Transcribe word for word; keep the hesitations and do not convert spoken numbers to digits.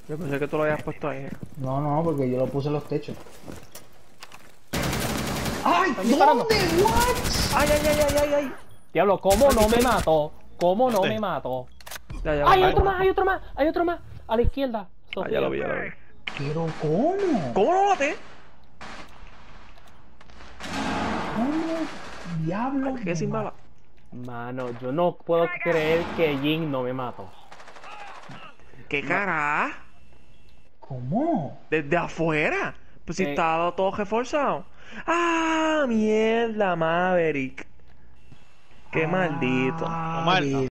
Yo pensé que tú lo habías puesto ahí. No, no, porque yo lo puse en los techos. ¡Ay! ¿Están disparando? ¿Dónde? ¿What? ¡Ay, ay, ay, ay, ay, ay! Diablo, ¿cómo no me mató? ¿Cómo no ¿Dónde? me mató? Ya, ya, ¡Hay ya, otro ya. más! ¡Hay otro más! ¡Hay otro más! A la izquierda. Ah, ya lo vi, ya lo vi. ¿Pero cómo? ¿Cómo lo maté? ¿Cómo? Diablo. ¿Qué sin bala? Mano, yo no puedo creer que Jin no me mató. ¿Qué cara? ¿Cómo? Desde afuera. Pues si Eh. estaba todo reforzado. ¡Ah! ¡Mierda, Maverick! ¡Qué maldito! Ah, Omar, bien.